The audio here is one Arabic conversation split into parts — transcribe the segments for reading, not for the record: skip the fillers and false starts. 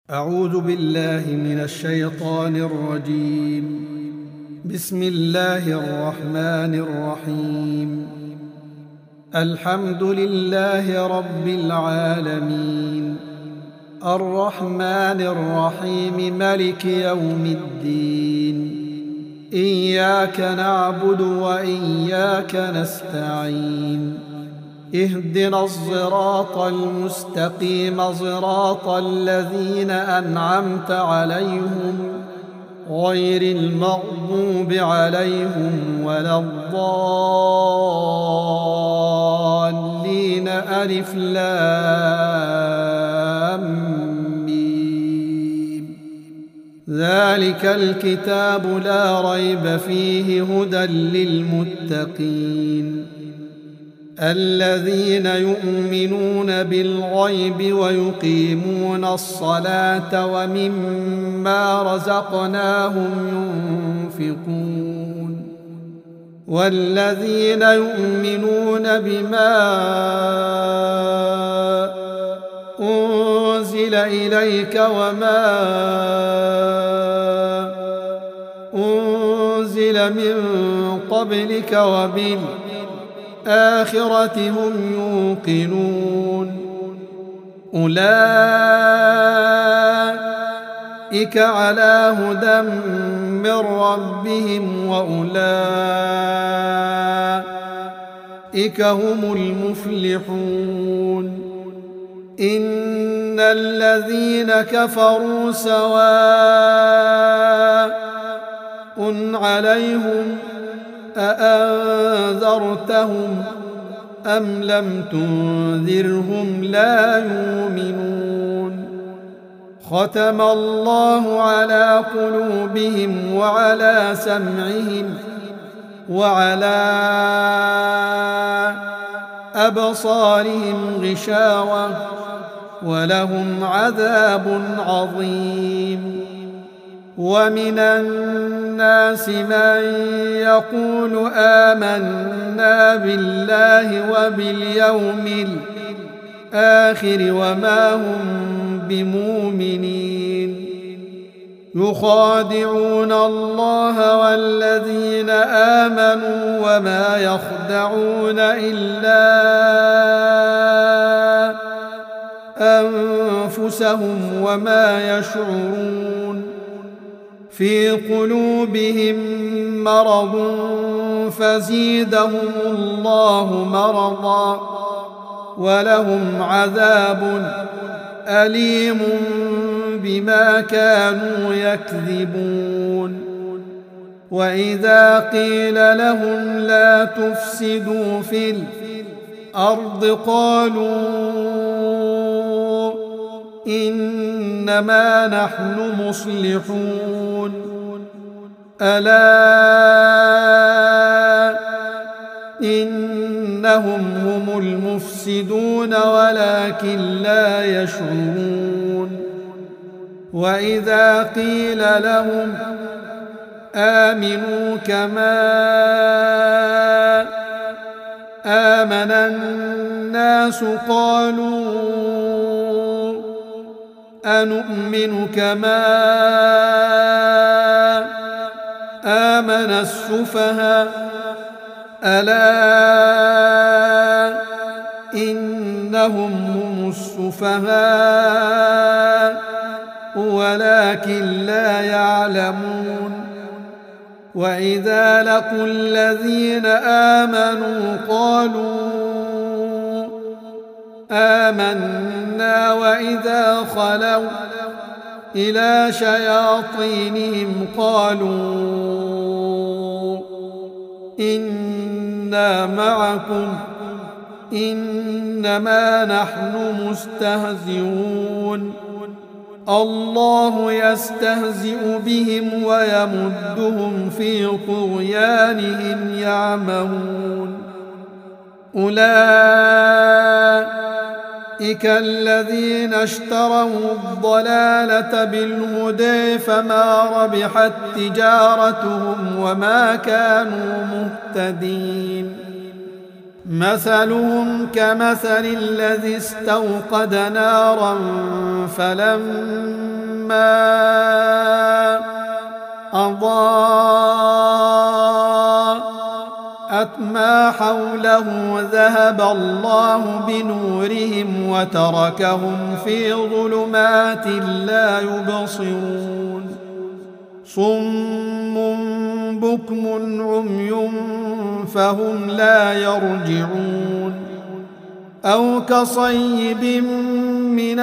أعوذ بالله من الشيطان الرجيم. بسم الله الرحمن الرحيم. الحمد لله رب العالمين، الرحمن الرحيم، ملك يوم الدين. إياك نعبد وإياك نستعين. اهدنا الصراط المستقيم، صراط الذين أنعمت عليهم غير المغضوب عليهم ولا الضالين. ألف لام ميم. ذلك الكتاب لا ريب فيه، هدى للمتقين الذين يؤمنون بالغيب ويقيمون الصلاة ومما رزقناهم ينفقون. والذين يؤمنون بما أنزل إليك وما أنزل من قبلك وبالآخرة هم يوقنون. أولئك على هدى من ربهم وأولئك هم المفلحون. إن الذين كفروا سواء عليهم أأنذرتهم أم لم تنذرهم لا يؤمنون. ختم الله على قلوبهم وعلى سمعهم وعلى أبصارهم غشاوة ولهم عذاب عظيم. ومن الناس من يقول آمنا بالله وباليوم الآخر وما هم بمؤمنين. يخادعون الله والذين آمنوا وما يخدعون إلا أنفسهم وما يشعرون. في قلوبهم مرض فزيدهم الله مرضا ولهم عذاب أليم بما كانوا يكذبون. وإذا قيل لهم لا تفسدوا في الأرض قالوا إنما نحن مصلحون. ألا إنهم هم المفسدون ولكن لا يشعرون. وإذا قيل لهم آمنوا كما آمن الناس قالوا أنؤمن كما آمن السفهاء. ألا إنهم هم السفهاء ولكن لا يعلمون. وإذا لقوا الذين آمنوا قالوا آمنا وإذا خلوا إلى شياطينهم قالوا إنا معكم إنما نحن مستهزئون. الله يستهزئ بهم ويمدهم في طغيانهم يعمهون. أولئك الذين اشتروا الضلالة بالهدى فما ربحت تجارتهم وما كانوا مهتدين. مثلهم كمثل الذي استوقد نارا فلما أضاءت ما حوله ذهب الله بنورهم وتركهم في ظلمات لا يبصرون صم بكم عمي فهم لا يرجعون أو كصيب من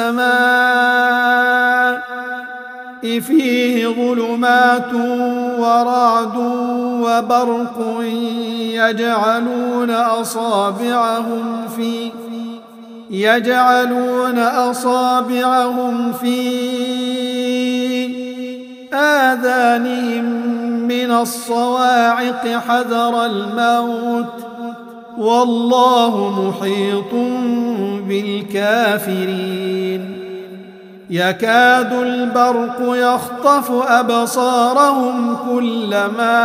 السماء فيه ظلمات ورعد وبرق يجعلون أصابعهم في آذانهم من الصواعق حذر الموت والله محيط بالكافرين يكاد البرق يخطف أبصارهم كلما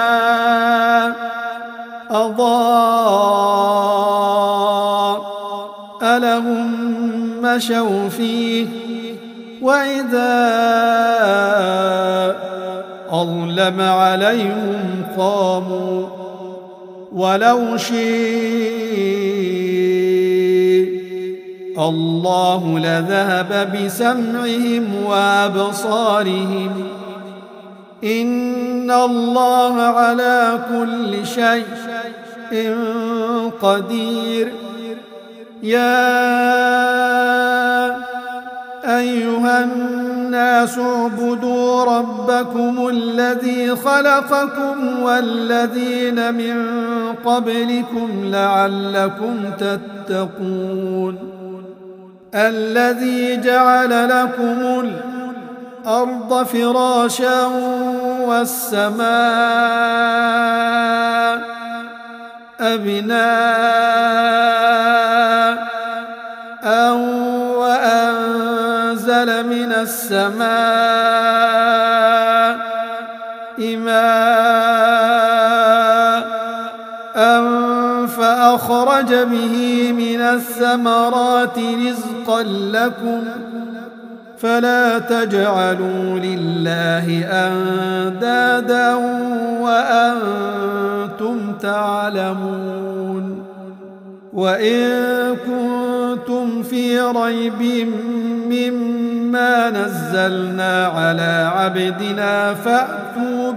أضاء لهم مشوا فيه وإذا أظلم عليهم قاموا ولو شاء الله لذهب بسمعهم وأبصارهم إن الله على كل شيء قدير يا أيها الناس اعبدوا ربكم الذي خلقكم والذين من قبلكم لعلكم تتقون الذي جعل لكم الأرض فراشا والسماء بناء وأنزل من السماء ماء فأخرج به من الثمرات رزقا لكم فلا تجعلوا لله أندادا وأنتم تعلمون وإن كنتم في ريب مما نزلنا على عبدنا فأتوا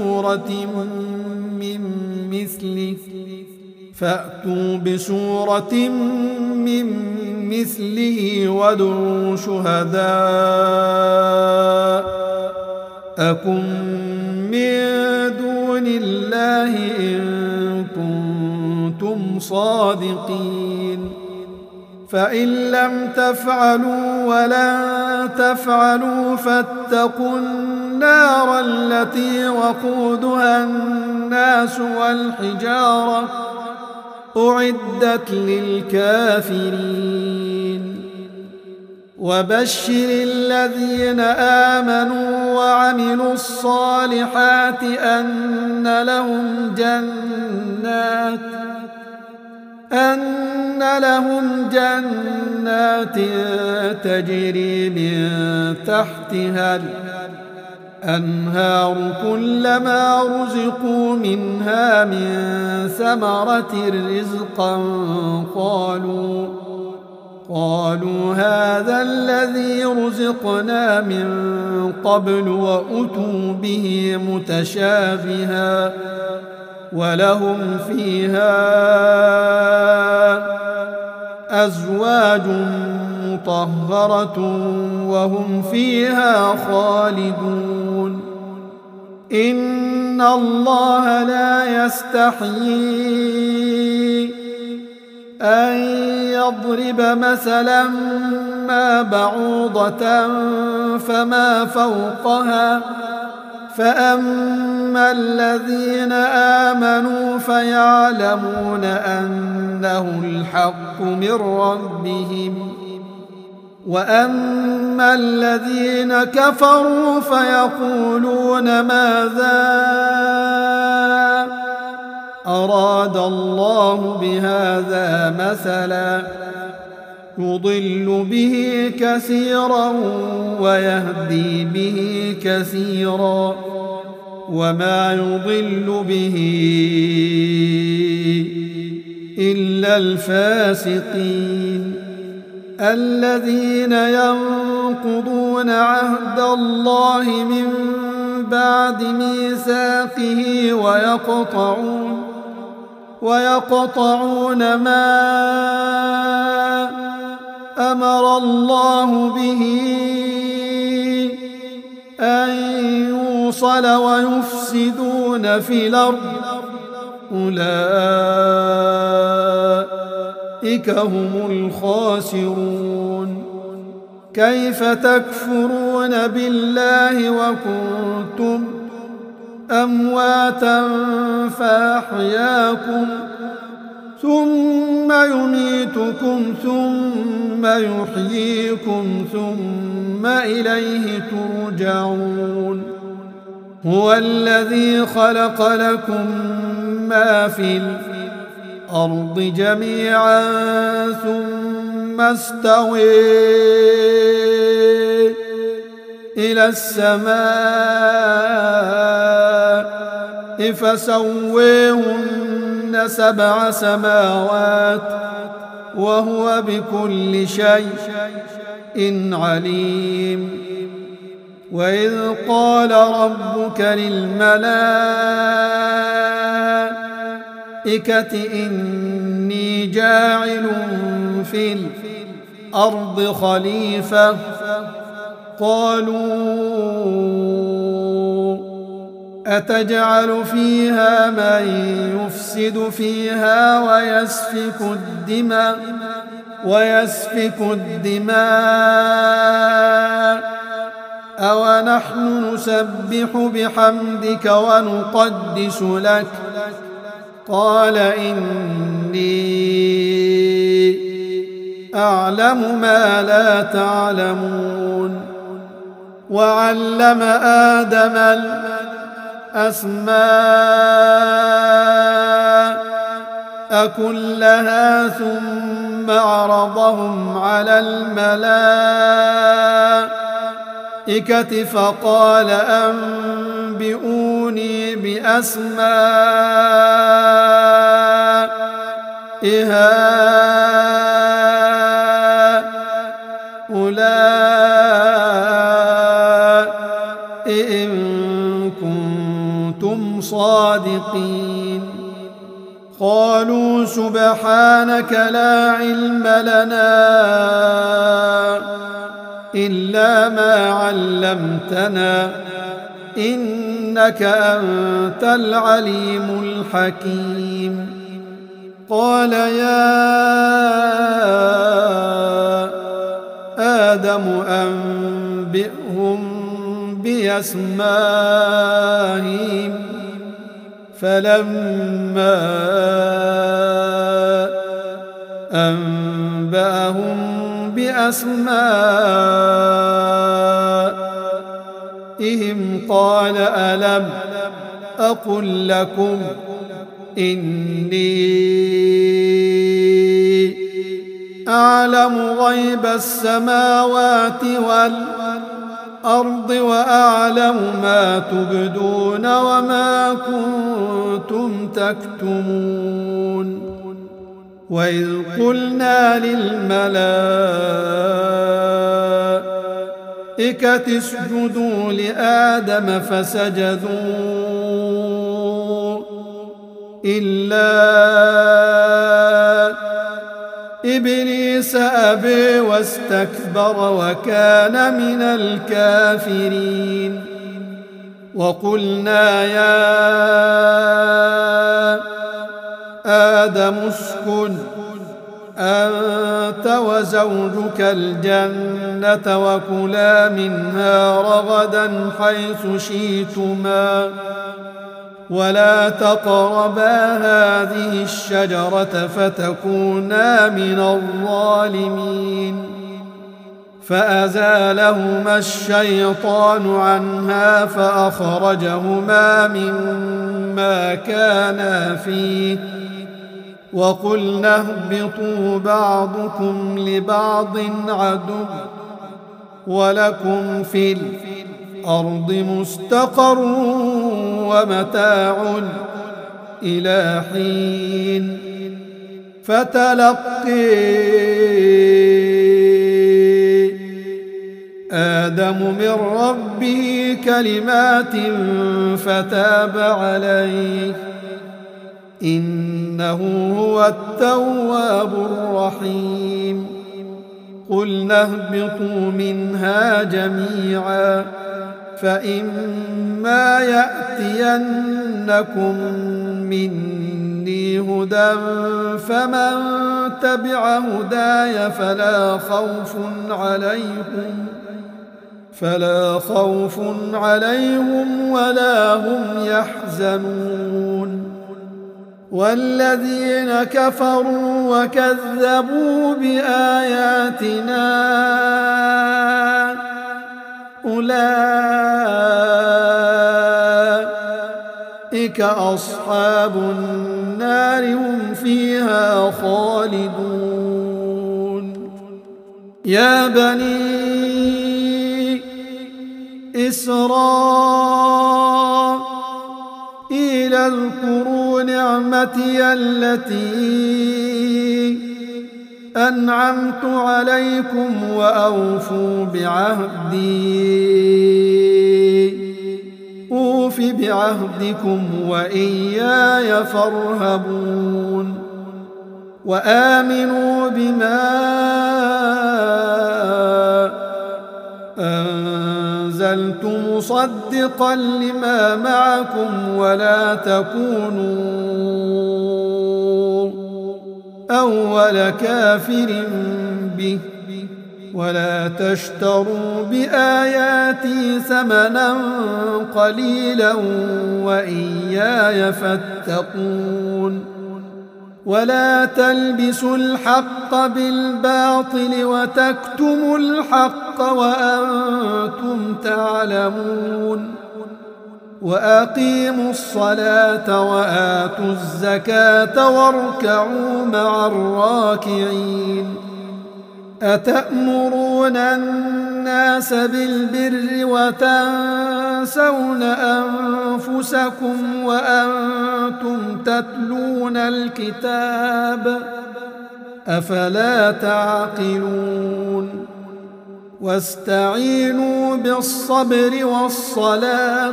بسورة من مثله وادعوا شهداءكم من دون الله إن كنتم صادقين فإن لم تفعلوا ولن تفعلوا فاتقوا النار التي وقودها الناس والحجارة أعدت للكافرين وبشر الذين آمنوا وعملوا الصالحات أن لهم جنات تجري من تحتها الأنهار كلما رزقوا منها من ثمرة رزقا قالوا هذا الذي رزقنا من قبل وأتوا به متشابها ولهم فيها أزواج مطهرة وهم فيها خالدون إن الله لا يستحيي أن يضرب مثلا ما بعوضة فما فوقها فأما الذين آمنوا فيعلمون أنه الحق من ربهم وأما الذين كفروا فيقولون ماذا أراد الله بهذا مثلا يضل به كثيرا ويهدي به كثيرا وما يضل به إلا الفاسقين الذين ينقضون عهد الله من بعد ميثاقه ويقطعون ما أمر الله به أن يوصل ويفسدون في الأرض أولئك هم الخاسرون كيف تكفرون بالله وكنتم أمواتا فأحياكم ثم يميتكم ثم يحييكم ثم إليه ترجعون هو الذي خلق لكم ما في الأرض جميعا ثم استوى إلى السماء فسويهن 7 سماوات وهو بكل شيء عليم وإذ قال ربك للملائكة إني جاعل في الأرض خليفة قالوا أتجعل فيها من يفسد فيها ويسفك الدماء أونحن نسبح بحمدك ونقدس لك قال إني أعلم ما لا تعلمون وعلم آدم الأسماء كلها ثم عرضهم على الملائكة فقال أنبئوني بأسماء هؤلاء إن كنتم صادقين قالوا سبحانك لا علم لنا إلا ما علمتنا إنك أنت العليم الحكيم قال يا آدم أنبئهم بأسمائهم فلما أنبأهم بأسمائهم قال ألم أقل لكم إني أعلم غيب السماوات والأرض وأعلم ما تبدون وما كنتم تكتمون وإذ قلنا للملائكة اسجدوا لآدم فسجدوا إلا إبليس أبى واستكبر وكان من الكافرين وقلنا يا آدم اسكن أنت وزوجك الجنة وكلا منها رغدا حيث شئتما ولا تقربا هذه الشجرة فتكونا من الظالمين فأزالهما الشيطان عنها فأخرجهما مما كانا فيه وقلنا اهبطوا بعضكم لبعض عدو ولكم في الأرض مستقر ومتاع إلى حين فتلقي آدم من ربه كلمات فتاب عليه إنه هو التواب الرحيم قلنا اهبطوا منها جميعا فإما يأتينكم مني هدى فمن تبع هداي فلا خوف عليهم ولا هم يحزنون والذين كفروا وكذبوا بآياتنا أولئك أصحاب النار هم فيها خالدون يا بني إسرائيل اذكروا نعمتي التي أنعمت عليكم وأوفوا أوف بعهدكم وإياي فارهبون وآمنوا بما أنزلت مصدقا لما معكم ولا تكونوا أول كافر به ولا تشتروا بآياتي ثمنا قليلا وإياي فاتقون ولا تلبسوا الحق بالباطل وتكتموا الحق وأنتم تعلمون وأقيموا الصلاة وآتوا الزكاة واركعوا مع الراكعين أتأمرون الناس بالبر وتنسون أنفسكم وأنتم تتلون الكتاب أفلا تعقلون واستعينوا بالصبر والصلاة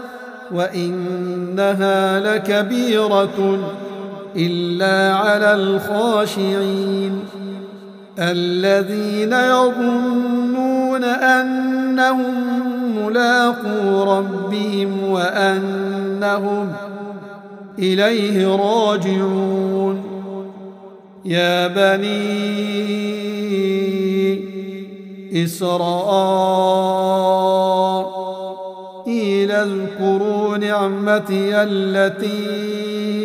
وإنها لكبيرة إلا على الخاشعين الذين يظنون أنهم ملاقو ربهم وأنهم إليه راجعون يا بني إسرائيل اذكروا نعمتي التي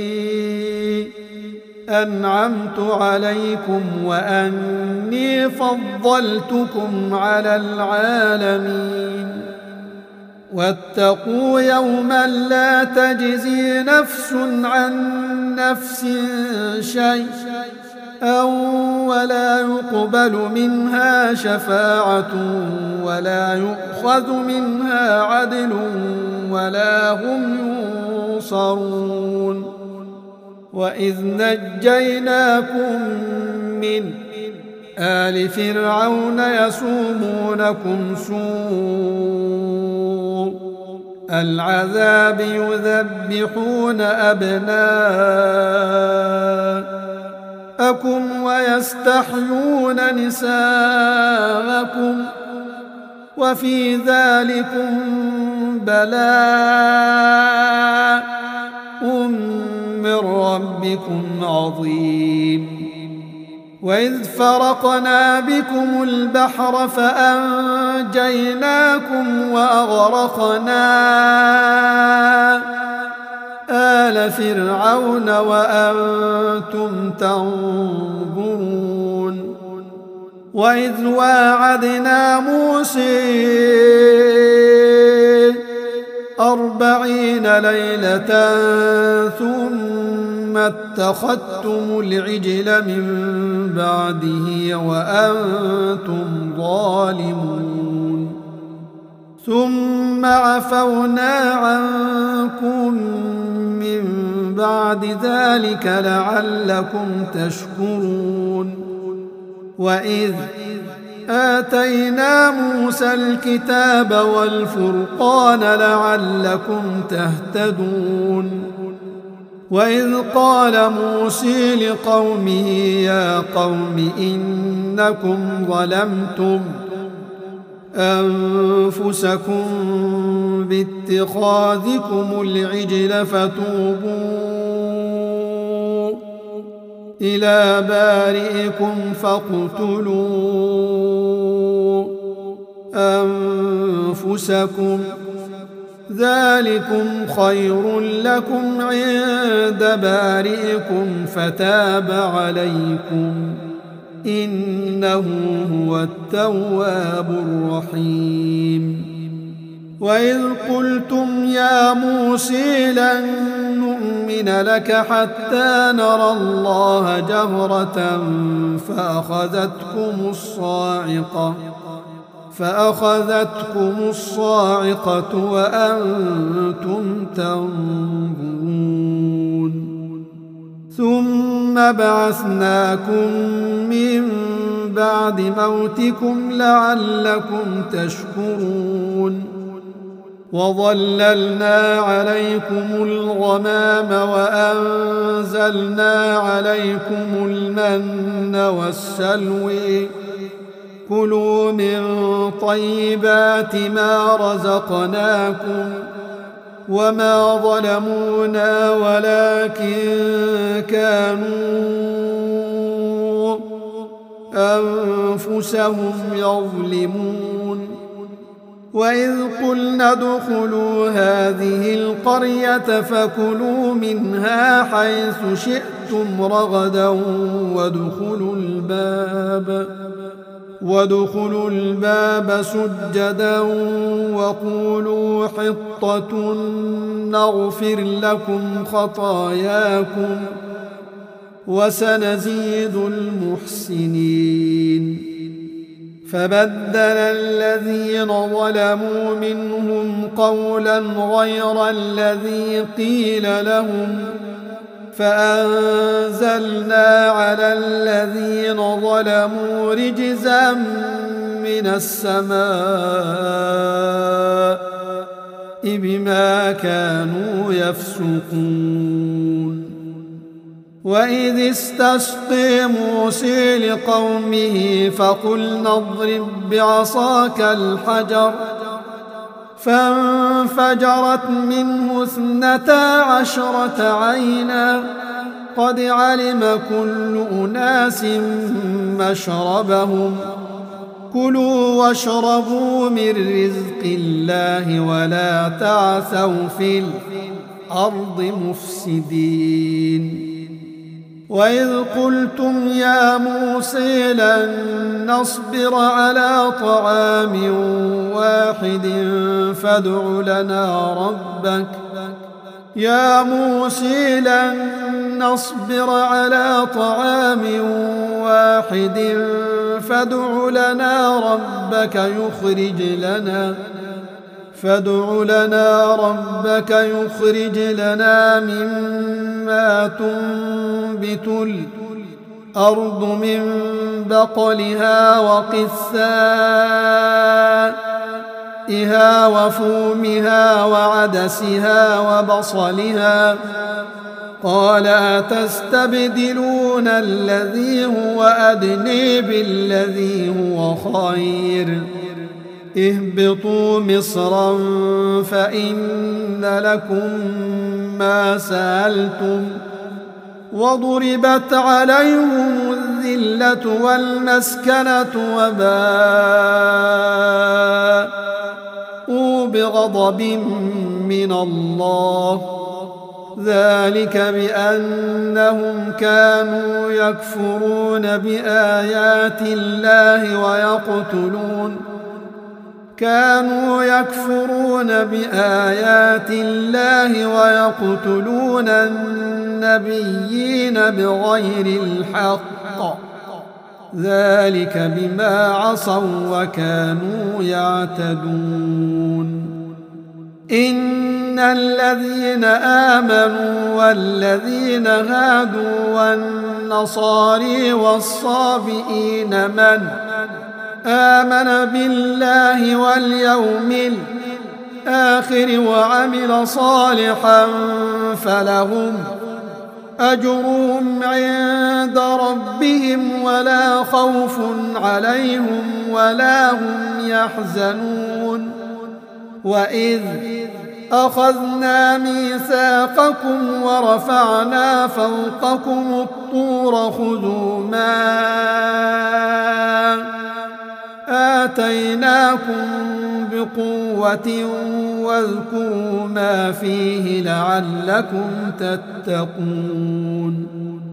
أنعمت عليكم وأني فضلتكم على العالمين واتقوا يوما لا تجزي نفس عن نفس شيئا ولا يقبل منها شفاعة ولا يؤخذ منها عدل ولا هم ينصرون وإذ نجيناكم من آل فرعون يسومونكم سوء العذاب يذبحون أبناءكم ويستحيون نساءكم وفي ذلكم بلاء من ربكم عظيم وإذ فرقنا بكم البحر فأنجيناكم وأغرقنا آل فرعون وأنتم تنظرون وإذ واعدنا موسى 40 ليلة ثم اتخذتم العجل من بعده وأنتم ظالمون ثم عفونا عنكم من بعد ذلك لعلكم تشكرون وإذ آتينا موسى الكتاب والفرقان لعلكم تهتدون وإذ قال موسى لقومه يا قوم إنكم ظلمتم أنفسكم باتخاذكم العجل فتوبوا إلى بارئكم فاقتلوا أنفسكم ذلكم خير لكم عند بارئكم فتاب عليكم إنه هو التواب الرحيم وإذ قلتم يا موسى لن نؤمن لك حتى نرى الله جهرة فأخذتكم الصاعقة وأنتم تنظرون ثم بعثناكم من بعد موتكم لعلكم تشكرون وظللنا عليكم الغمام وأنزلنا عليكم المن والسلوى كلوا من طيبات ما رزقناكم وما ظلمونا ولكن كانوا أنفسهم يظلمون وإذ قلنا ادخلوا هذه القرية فكلوا منها حيث شئتم رغدا وادخلوا الباب سجدا وقولوا حطة نغفر لكم خطاياكم وسنزيد المحسنين فبدل الذين ظلموا منهم قولا غير الذي قيل لهم فأنزلنا على الذين ظلموا رجزا من السماء بما كانوا يفسقون وإذ استسقي موسى لقومه فقلنا اضرب بعصاك الحجر فانفجرت منه 12 عينا قد علم كل أناس مشربهم كلوا واشربوا من رزق الله ولا تعثوا في الأرض مفسدين وإذ قلتم يا موسى لن نصبر على طعام واحد فادع لنا ربك يا موسى لن نصبر على طعام واحد فادع لنا ربك يخرج لنا مما تنبت الأرض من بقلها وقثائها وفومها وعدسها وبصلها قال أتستبدلون الذي هو أدنى بالذي هو خير اهبطوا مصرا فإن لكم ما سألتم وضربت عليهم الذلة والمسكنة وباءوا بغضب من الله ذلك بأنهم كانوا يكفرون بآيات الله ويقتلون النبيين بغير الحق، ذلك بما عصوا وكانوا يعتدون. إن الذين آمنوا والذين هادوا والنصاري والصابئين من آمن بالله واليوم الآخر وعمل صالحا فلهم أجرهم عند ربهم ولا خوف عليهم ولا هم يحزنون. وإذ أخذنا ميثاقكم ورفعنا فوقكم الطور خذوا ما آتيناكم بقوة واذكروا ما فيه لعلكم تتقون.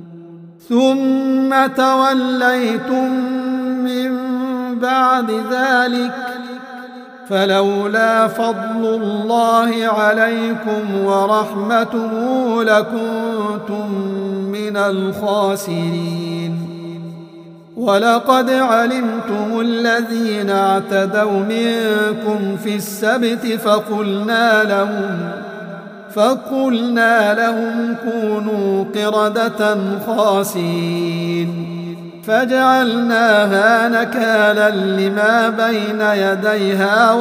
ثم توليتم من بعد ذلك فلولا فضل الله عليكم ورحمته لكنتم من الخاسرين. ولقد علمتم الذين اعتدوا منكم في السبت فقلنا لهم كونوا قردة خاسئين فجعلناها نكالا لما بين يديها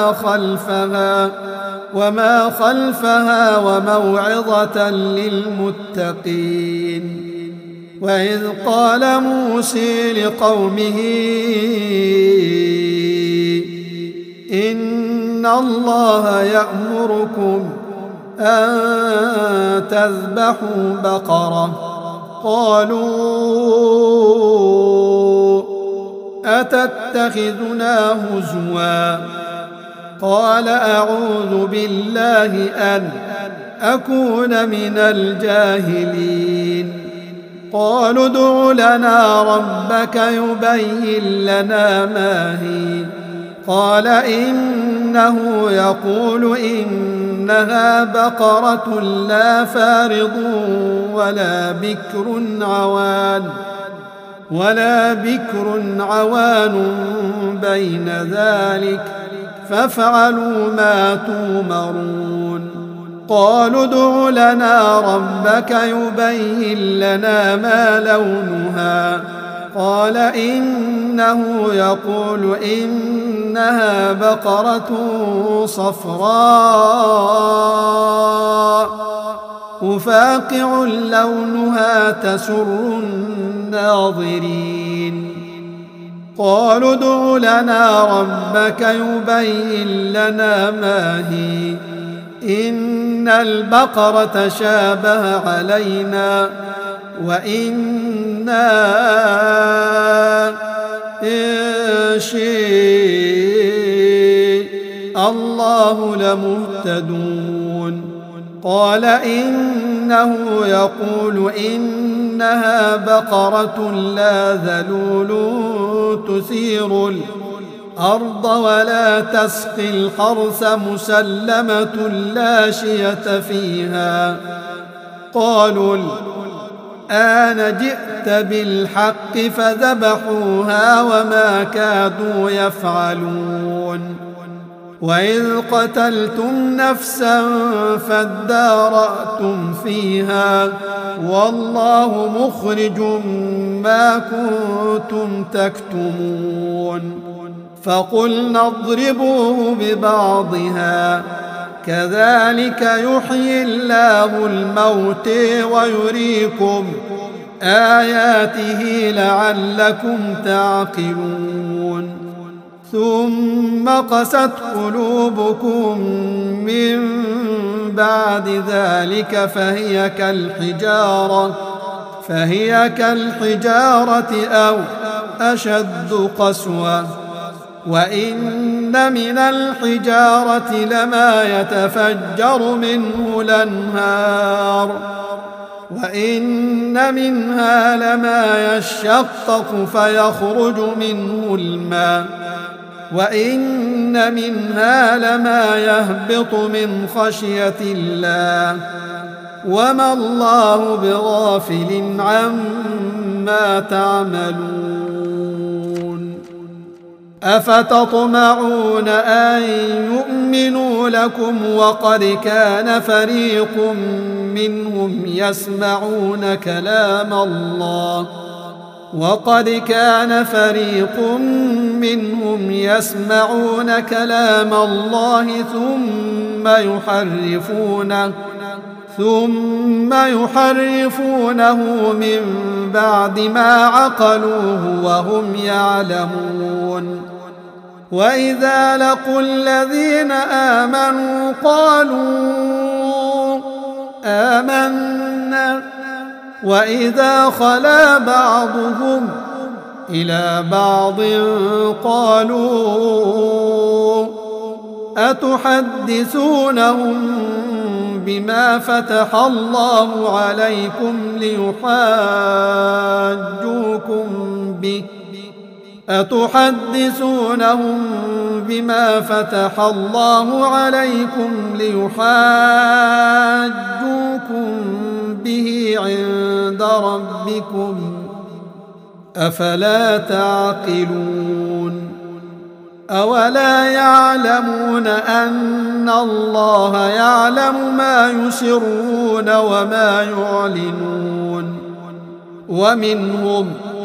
وما خلفها وموعظة للمتقين. وإذ قال موسى لقومه إن الله يأمركم أن تذبحوا بقرة قالوا أتتخذنا هزوا قال أعوذ بالله أن أكون من الجاهلين. قالوا ادع لنا ربك يبين لنا ما هي قال إنه يقول إنها بقرة لا فارض ولا بكر عوان بين ذلك فافعلوا ما تؤمرون. قالوا ادع لنا ربك يبين لنا ما لونها قال إنه يقول إنها بقرة صفراء وفاقع لونها تسر الناظرين. قالوا ادع لنا ربك يبين لنا ما هي إن البقرة شابه علينا وإنا إن شاء الله لمهتدون. قال إنه يقول إنها بقرة لا ذلول تثير الأرض ولا تسقي الحرث مسلمة لا شية فيها. قالوا الآن جئت بالحق فذبحوها وما كادوا يفعلون. وإذ قتلتم نفسا فادارأتم فيها والله مخرج ما كنتم تكتمون. فقلنا اضربوه ببعضها كذلك يحيي الله الموت ويريكم آياته لعلكم تعقلون. ثم قست قلوبكم من بعد ذلك فهي كالحجارة أو أشد قسوة وإن من الحجارة لما يتفجر منه الأنهار وإن منها لما يشقق فيخرج منه الماء وإن منها لما يهبط من خشية الله وما الله بغافل عما تعملون أفتطمعون أن يؤمنوا لكم وقد كان فريق منهم يسمعون كلام الله ثم يحرفونه من بعد ما عقلوه وهم يعلمون وإذا لقوا الذين آمنوا قالوا آمنا وإذا خلا بعضهم إلى بعض قالوا أتحدثونهم بما فتح الله عليكم ليحاجوكم به عند ربكم أفلا تعقلون أولا يعلمون أن الله يعلم ما يسرون وما يعلنون ومنهم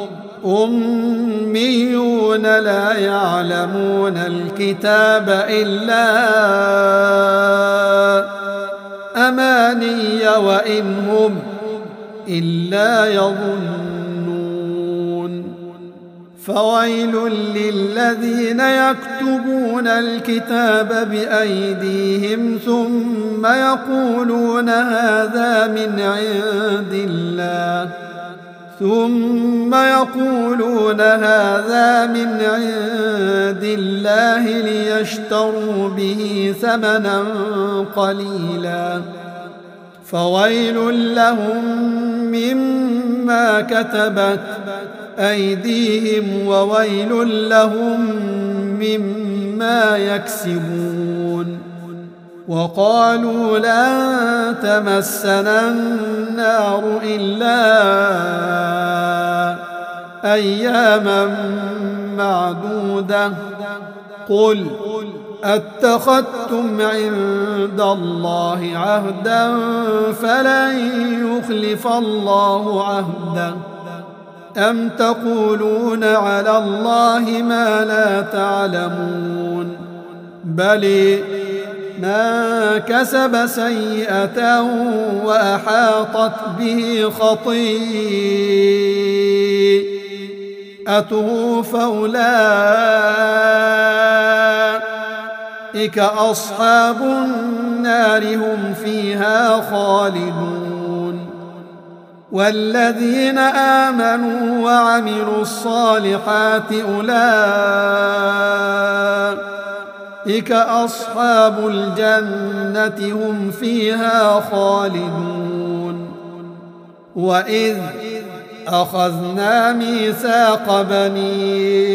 أميون لا يعلمون الكتاب إلا أماني وإن هم إلا يظنون فويل للذين يكتبون الكتاب بأيديهم ثم يقولون هذا من عند الله ليشتروا به ثمنا قليلا فويل لهم مما كتبت أيديهم وويل لهم مما يكسبون وقالوا لن تمسنا النار إلا أياما معدودة قل أتخذتم عند الله عهدا فلن يخلف الله عهده أم تقولون على الله ما لا تعلمون بل من كسب سيئة وأحاطت به خطيئته فأولئك أصحاب النار هم فيها خالدون والذين آمنوا وعملوا الصالحات أولئك أصحاب الجنة هم فيها خالدون وإذ أخذنا ميثاق بني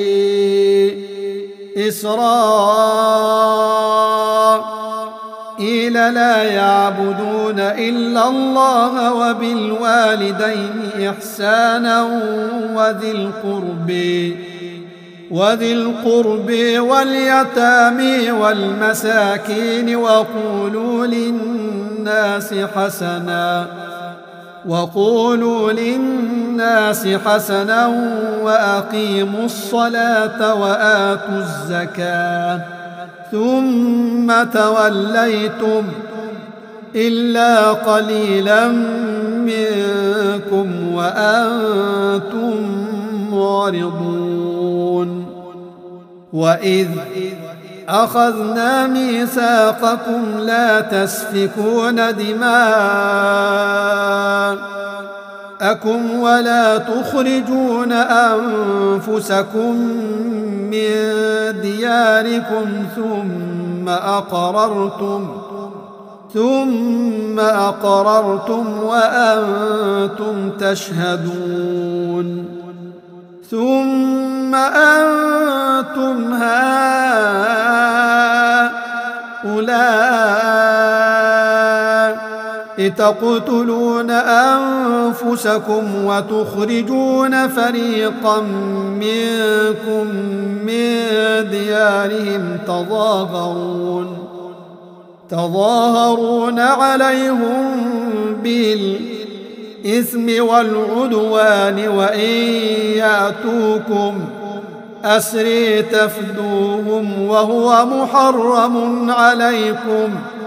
إسرائيل لا يعبدون إلا الله وبالوالدين إحسانا وذي القرب واليتامى والمساكين وقولوا للناس حسنا وأقيموا الصلاة وآتوا الزكاة ثم توليتم إلا قليلا منكم وأنتم معرضون وإذ أخذنا ميثاقكم لا تسفكون أكم ولا تخرجون أنفسكم من دياركم ثم أقررتم وأنتم تشهدون ثم أنتم هؤلاء تقتلون أنفسكم وتخرجون فريقا منكم من ديارهم تظاهرون عليهم بالإثم والعدوان وإن يأتوكم أسري تفدوهم وهو محرم عليكم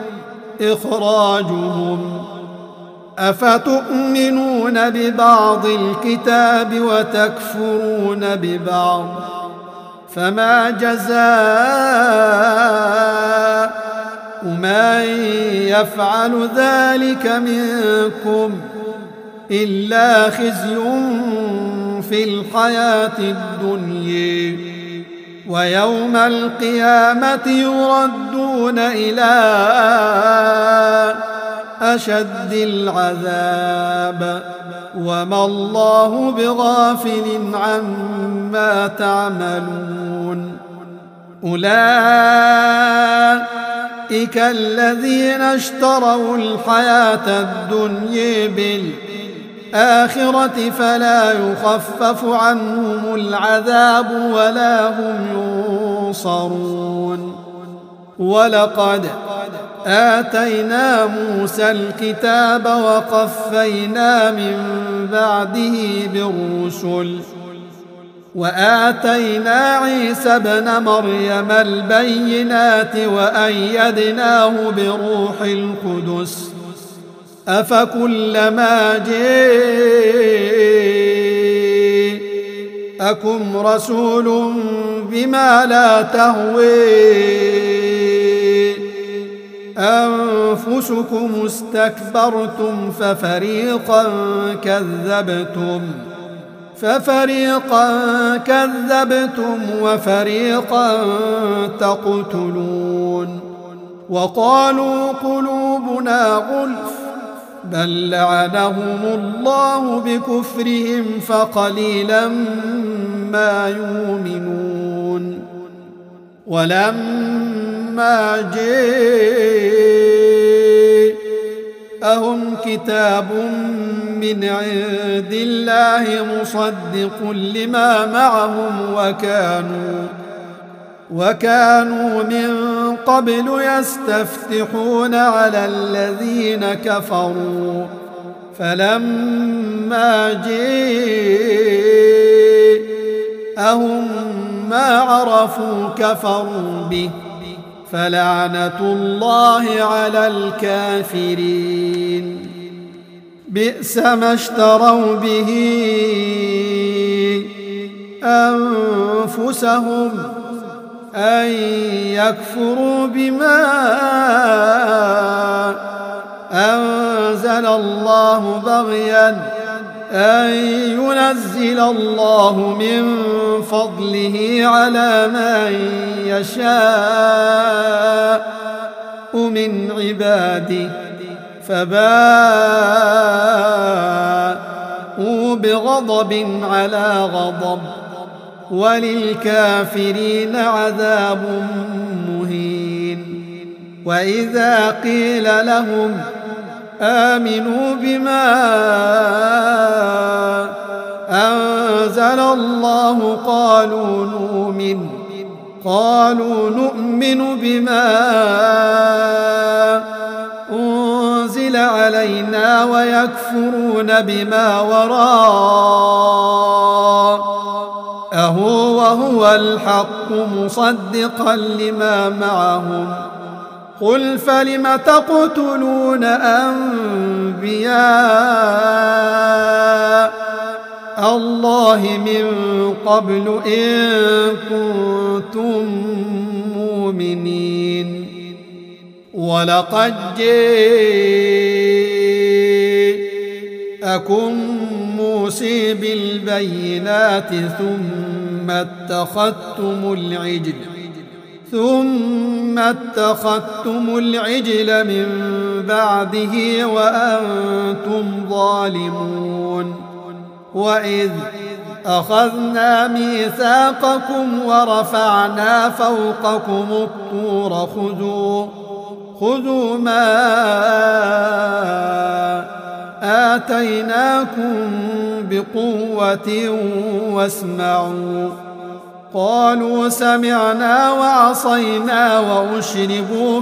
إخراجهم أفتؤمنون ببعض الكتاب وتكفرون ببعض فما جزاء من يفعل ذلك منكم إلا خزي في الحياة الدنيا ويوم القيامة يردون إلى أشد العذاب وما الله بغافل عما تعملون أولئك الذين اشتروا الحياة الدنيا بالآخرة فلا يخفف عنهم العذاب ولا هم ينصرون ولقد آتينا موسى الكتاب وقفينا من بعده بالرسل وآتينا عيسى ابن مريم البينات وأيدناه بروح القدس أفكلما جاءكم رسول بما لا تهوي أنفسكم استكبرتم ففريقا كذبتم وفريقا تقتلون وقالوا قلوبنا غلف بل لعنهم الله بكفرهم فقليلا ما يؤمنون ولما جاءهم كتاب من عند الله مصدق لما معهم وكانوا من قبل يستفتحون على الذين كفروا فلما جاءهم ما عرفوا كفروا به فلعنة الله على الكافرين بئس ما اشتروا به أنفسهم أن يكفروا بما أنزل الله بغيا أن ينزل الله من فضله على من يشاء من عباده فباءوا بغضب على غضب وللكافرين عذاب مهين وإذا قيل لهم آمنوا بما أنزل الله قالوا نؤمن بما أنزل علينا ويكفرون بما وراءه وهو الحق مصدقا لما معهم قل فلم تقتلون أنبياء الله من قبل إن كنتم مؤمنين ولقد جاءكم موسى بالبينات ثم اتخذتم العجل من بعده وأنتم ظالمون. وإذ أخذنا ميثاقكم ورفعنا فوقكم الطور خذوا ما آتيناكم بقوة واسمعوا. قالوا سمعنا وعصينا وأشربوا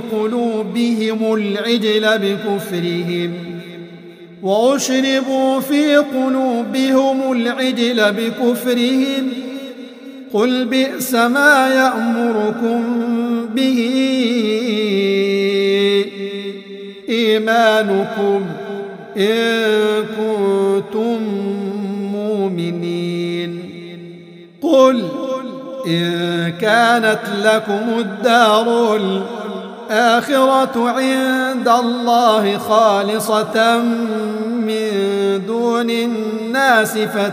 في قلوبهم العجل بكفرهم. قل بئس ما يأمركم به إيمانكم إن كنتم مؤمنين. قل إن كانت لكم الدار الآخرة عند الله خالصة من دون الناس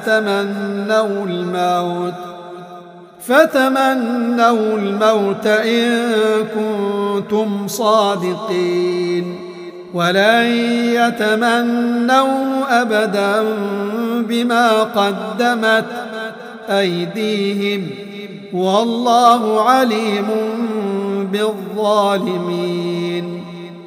فتمنوا الموت إن كنتم صادقين. ولن يتمنوا أبدا بما قدمت أيديهم والله عليم بالظالمين.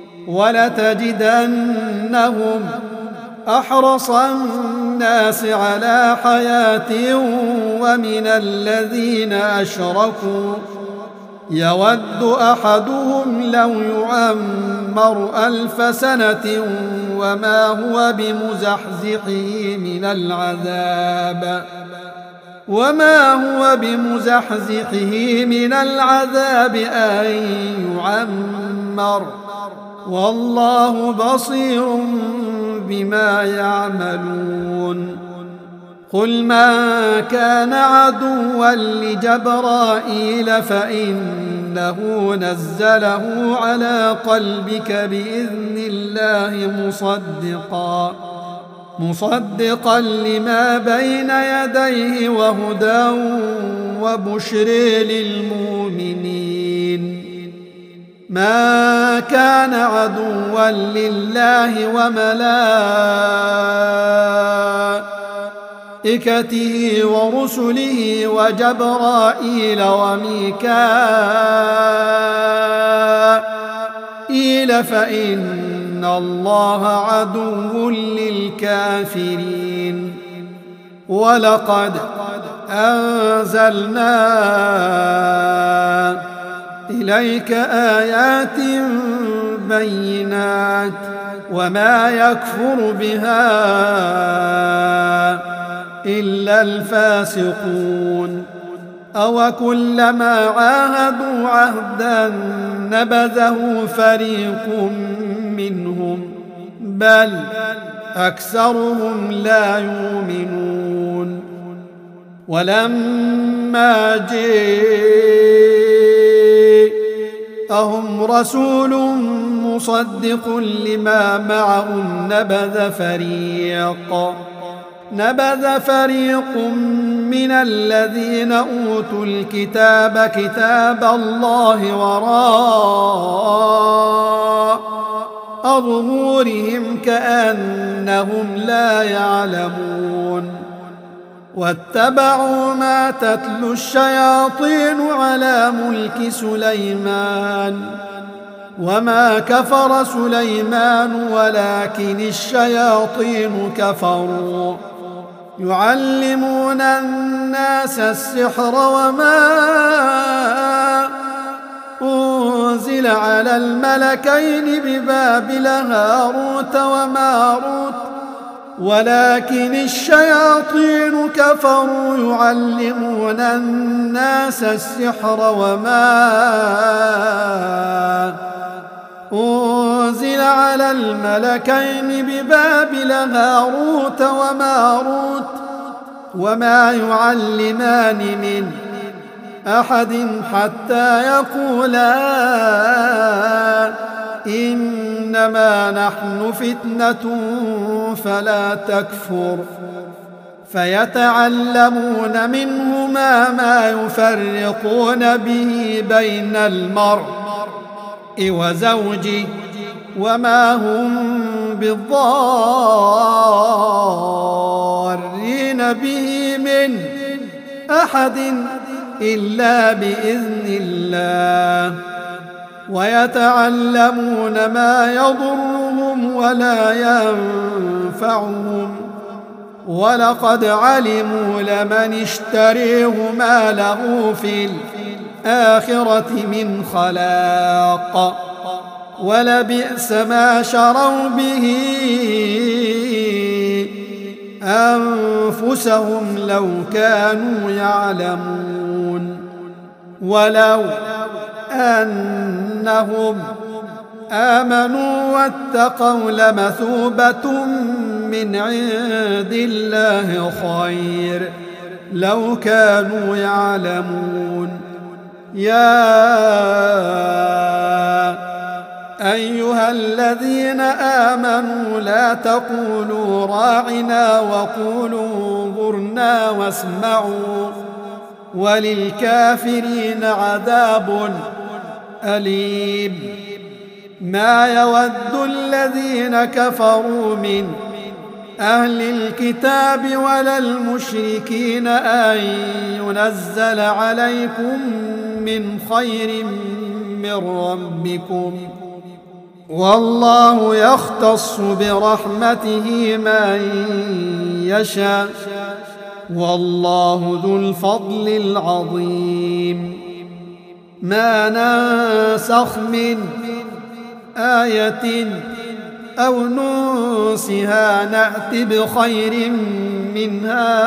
ولتجدنهم أحرص الناس على حياة ومن الذين أشركوا يود أحدهم لو يعمر 1000 سنة وما هو بمزحزحه من العذاب أن يعمر والله بصير بما يعملون. قل من كان عدوا لجبرائيل فإنه نزله على قلبك بإذن الله مصدقا لما بين يديه وهدى وبشر للمؤمنين. ما كان عدوا لله وملائكته ورسله وجبرائيل وميكائيل فإن الله عدو للكافرين. ولقد أنزلنا إليك آيات بينات وما يكفر بها إلا الفاسقون. أوكلما عاهدوا عهدا نبذه فريق منهم بل أكثرهم لا يؤمنون. ولما جاءهم رسول مصدق لما معهم نبذ فريق من الذين أوتوا الكتاب كتاب الله وراء ظهورهم كأنهم لا يعلمون. واتبعوا ما تتلو الشياطين على ملك سليمان وما كفر سليمان ولكن الشياطين كفروا يعلمون الناس السحر وما أنزل على الملكين ببابل هاروت وماروت ولكن الشياطين كفروا يعلمون الناس السحر وما أنزل على الملكين ببابل هاروت وماروت وما يعلمان من أحد حتى يقولا إنما إنما نحن فتنة فلا تكفر فيتعلمون منهما ما يفرقون به بين المرء وزوجه وما هم بالضارين به من أحد إلا بإذن الله ويتعلمون ما يضرهم ولا ينفعهم ولقد علموا لمن اشتريه ما له في الآخرة من خلاق ولبئس ما شروا به أنفسهم لو كانوا يعلمون ولو أنهم آمنوا واتقوا لمثوبة من عند الله خير لو كانوا يعلمون يا أيها الذين آمنوا لا تقولوا راعنا وقولوا انظرنا واسمعوا وللكافرين عذاب أليم ما يود الذين كفروا من أهل الكتاب ولا المشركين أن ينزل عليكم من خير من ربكم والله يختص برحمته من يشاء والله ذو الفضل العظيم ما ننسخ من آية أو ننسها نأت بخير منها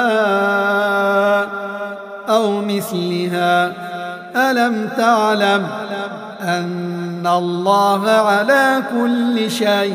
أو مثلها ألم تعلم أن الله على كل شيء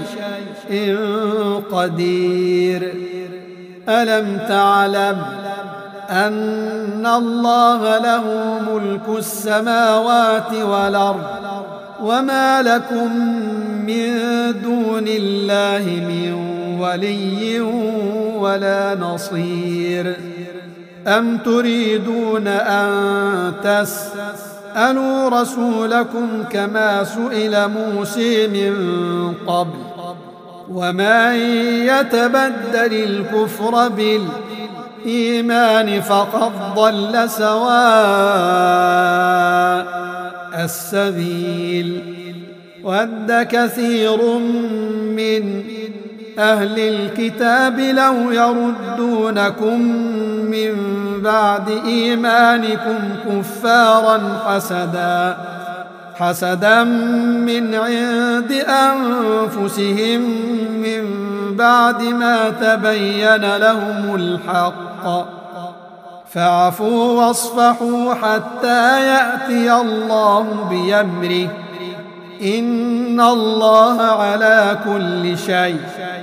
قدير ألم تعلم أن الله له ملك السماوات والأرض وما لكم من دون الله من ولي ولا نصير أم تريدون أن تسألوا رسولكم كما سئل موسى من قبل ومن يتبدل الكفر بالإيمان فقد ضل سواء السبيل ود كثير من أهل الكتاب لو يردونكم من بعد إيمانكم كفارا حسدا من عند أنفسهم من بعد ما تبين لهم الحق فاعفوا واصفحوا حتى يأتي الله بأمره إن الله على كل شيء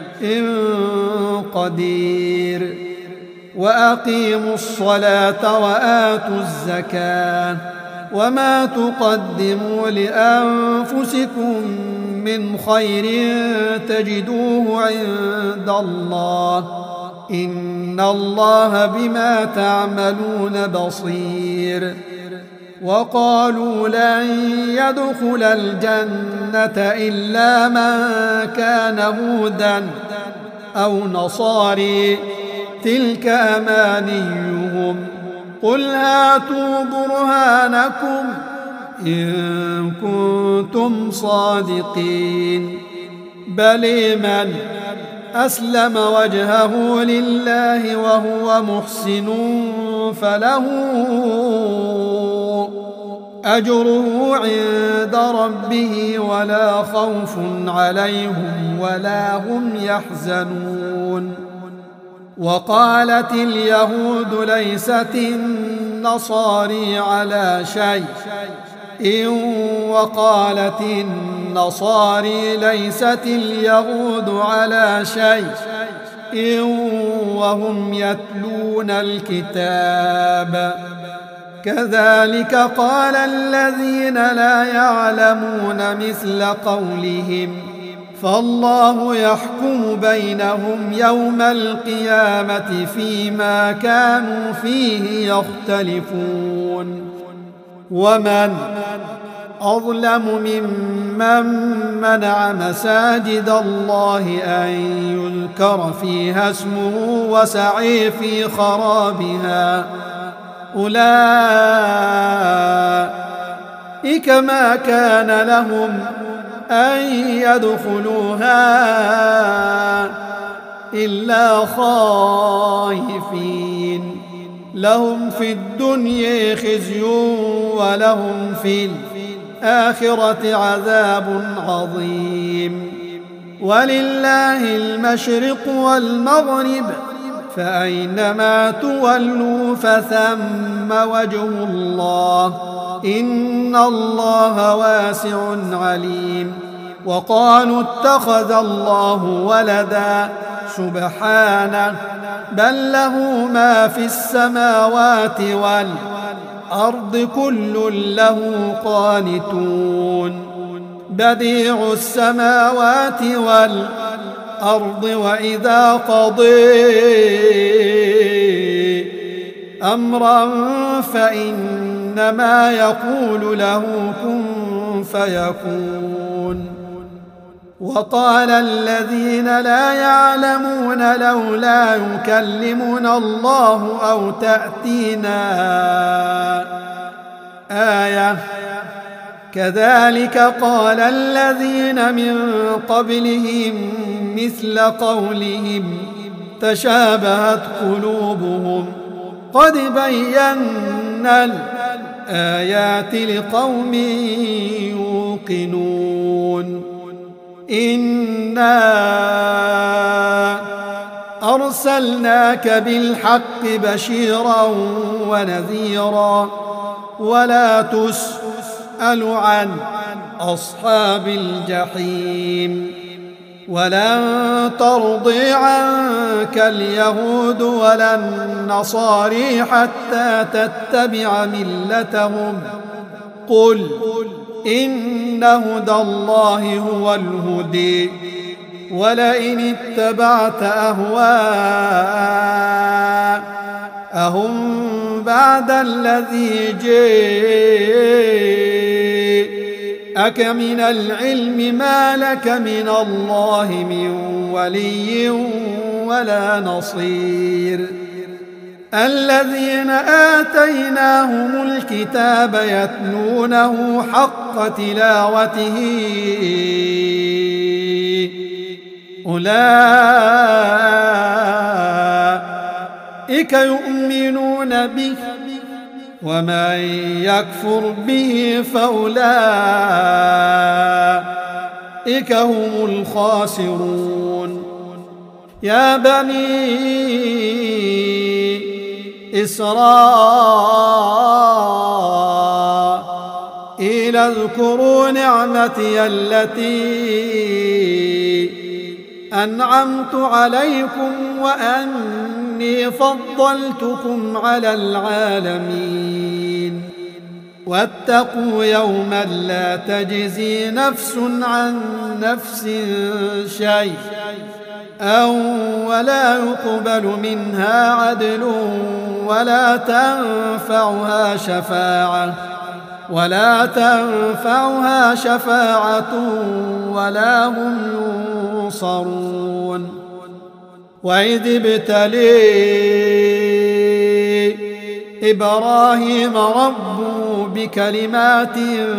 قدير وأقيموا الصلاة وآتوا الزكاة وما تقدموا لأنفسكم من خير تجدوه عند الله إن الله بما تعملون بصير وقالوا لن يدخل الجنة إلا من كان هودا أو نصاري تلك أمانيهم قل هاتوا برهانكم إن كنتم صادقين بل من أسلم وجهه لله وهو محسن فله أجره عند ربه ولا خوف عليهم ولا هم يحزنون وقالت اليهود ليست النصارى على شيء وقالت النصارى ليست اليهود على شيء وهم يتلون الكتاب كذلك قال الذين لا يعلمون مثل قولهم فالله يحكم بينهم يوم القيامة فيما كانوا فيه يختلفون ومن أظلم ممن منع مساجد الله أن يذكر فيها اسمه وسعي في خرابها أولئك ما كان لهم أن يدخلوها إلا خائفين لهم في الدنيا خزي ولهم في الآخرة عذاب عظيم ولله المشرق والمغرب فأينما تولوا فثم وجه الله إن الله واسع عليم وقالوا اتخذ الله ولدا سبحانه بل له ما في السماوات والأرض كل له قانتون بديع السماوات والأرض وإذا قضي أمرا فإنما يقول له كن فيكون وقال الذين لا يعلمون لولا يكلمنا الله أو تأتينا آية كذلك قال الذين من قبلهم مثل قولهم تشابهت قلوبهم قد بينا الآيات لقوم يوقنون إنا أرسلناك بالحق بشيرا ونذيرا ولا تسأل عن أصحاب الجحيم ولن ترضي عنك اليهود ولا النصارى حتى تتبع ملتهم قل إن هدى الله هو الهدي ولئن اتبعت أهواءهم بعد الذي جاءك من العلم ما لك من الله من ولي ولا نصير الذين آتيناهم الكتاب يتلونه حق تلاوته أولئك يؤمنون به ومن يكفر به فأولئك هم الخاسرون يا بني إسرائيل اذكروا نعمتي التي أنعمت عليكم وأني فضلتكم على العالمين واتقوا يوما لا تجزي نفس عن نفس شيئا ولا يقبل منها عدل ولا تنفعها شفاعة ولا هم ينصرون وإذ ابتلي إبراهيم ربه بكلمات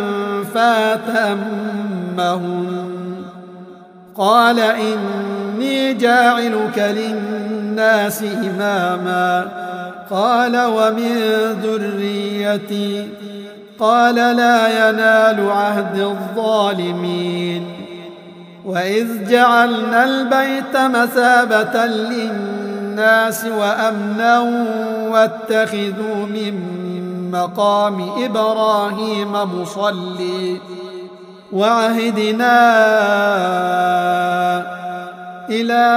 فأتمهن قال إني جاعلك للناس إماما قال ومن ذريتي قال لا ينال عهد الظالمين وإذ جعلنا البيت مثابة للناس وأمنا واتخذوا من مقام إبراهيم مصلي وعهدنا إلى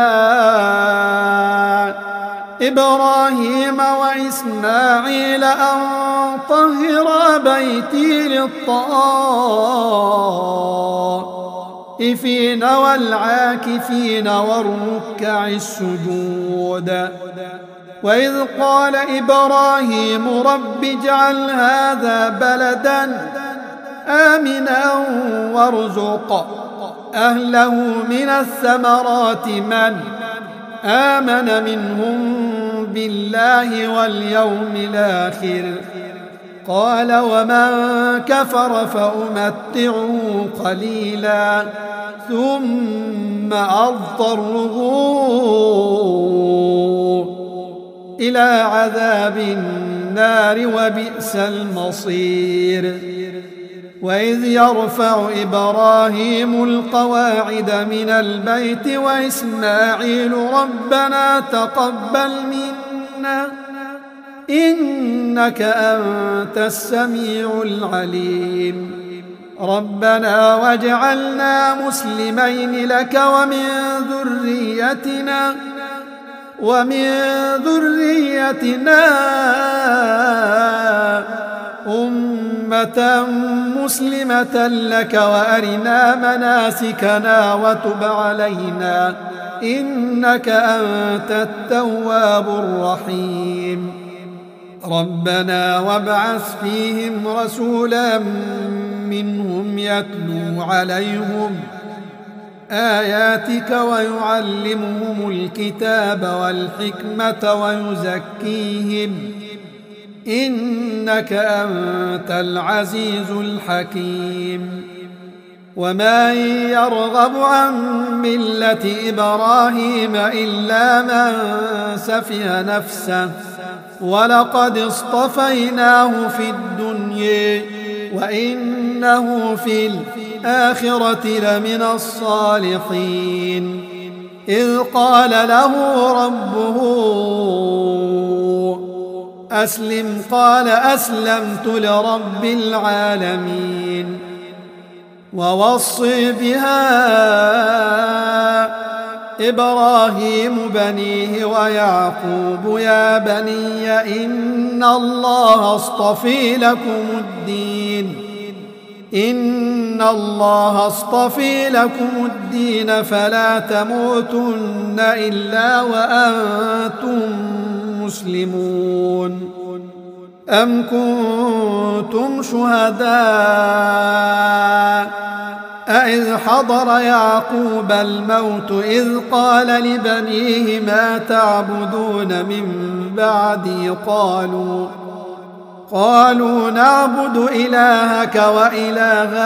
إبراهيم وإسماعيل أن طهرا بيتي والطائفين والعاكفين والركع السجود. وإذ قال إبراهيم رب اجعل هذا بلدا آمنا وارزق أهله من الثمرات من آمن منهم بالله واليوم الآخر قال ومن كفر فأمتعه قليلا ثم أضطره إلى عذاب النار وبئس المصير. وإذ يرفع إبراهيم القواعد من البيت وإسماعيل ربنا تقبل منا إنك أنت السميع العليم ربنا واجعلنا مسلمين لك ومن ذريتنا أمة مسلمة لك وأرنا مناسكنا وتب علينا إنك أنت التواب الرحيم ربنا وابعث فيهم رسولا منهم يتلو عليهم آياتك ويعلمهم الكتاب والحكمة ويزكيهم إنك أنت العزيز الحكيم. ومن يرغب عن ملة إبراهيم إلا من سفه نفسه ولقد اصطفيناه في الدنيا وإنه في الآخرة لمن الصالحين. إذ قال له ربه أسلم قال أسلمت لرب العالمين. ووصي بها إبراهيم بنيه ويعقوب يا بني إن الله اصطفي لكم الدين فلا تموتن إلا وأنتم مسلمون. أم كنتم شهداء إذ حضر يعقوب الموت إذ قال لبنيه ما تعبدون من بعدي قالوا نعبد إلهك وإله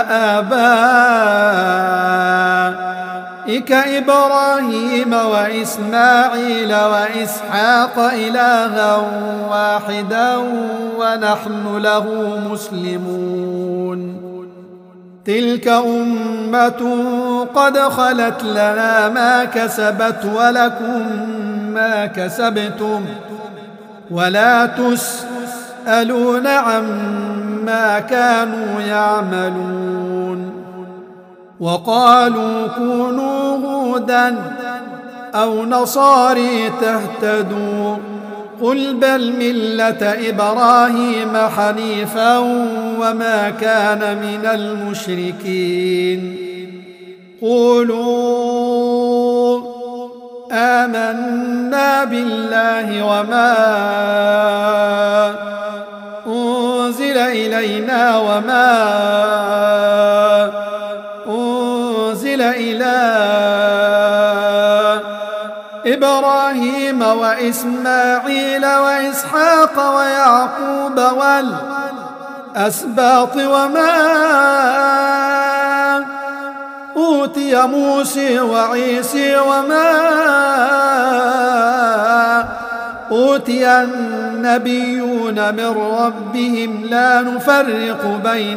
آبائك إبراهيم وإسماعيل وإسحاق إلها واحدا ونحن له مسلمون. تلك أمة قد خلت لنا ما كسبت ولكم ما كسبتم ولا تسألون عما كانوا يعملون. وقالوا كونوا هودا أو نصاري تهتدوا قل بل ملة إبراهيم حنيفا وما كان من المشركين. قولوا آمنا بالله وما أنزل إلينا وما أنزل إلى إبراهيم وإسماعيل وإسحاق ويعقوب والأسباط وما أوتي موسى وعيسى وما أوتي النبيون من ربهم لا نفرق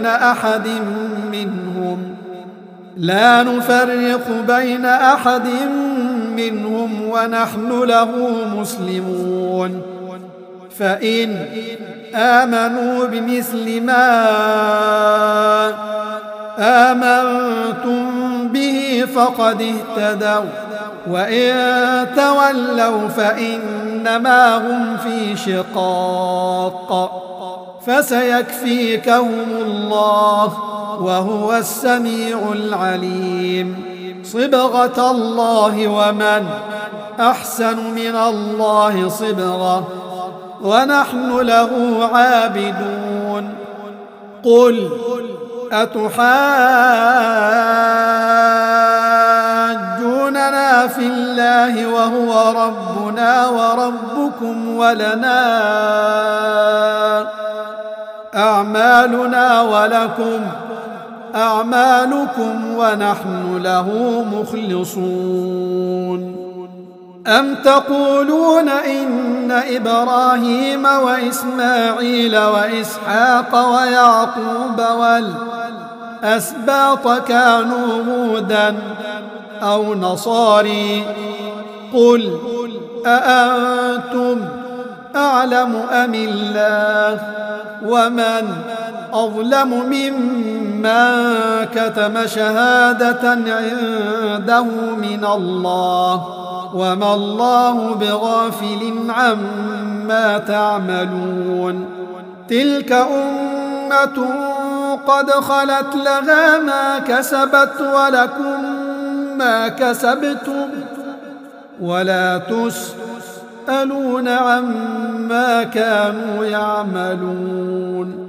بين أحد منهم ونحن له مسلمون. فإن آمنوا بمثل ما آمنتم به فقد اهتدوا وإن تولوا فإنما هم في شقاق فسيكفيكهم الله وهو السميع العليم. صبغة الله ومن أحسن من الله صبغة ونحن له عابدون. قل أتحاجوننا في الله وهو ربنا وربكم ولنا أعمالنا ولكم أعمالكم ونحن له مخلصون. أم تقولون إن إبراهيم وإسماعيل وإسحاق ويعقوب والأسباط كانوا هودا أو نصاري؟ قل أأنتم أعلم أم الله؟ ومن أظلم ممن كتم شهادة عنده من الله وما الله بغافل عما تعملون. تلك أمة قد خلت لها ما كسبت ولكم ما كسبتم ولا تسألون عما كانوا يعملون.